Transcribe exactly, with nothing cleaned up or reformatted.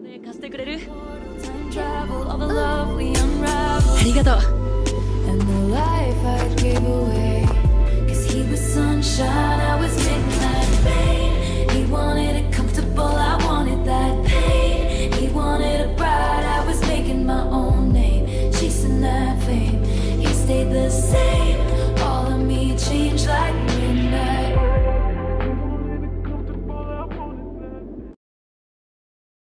貸してくれる？ありがとう。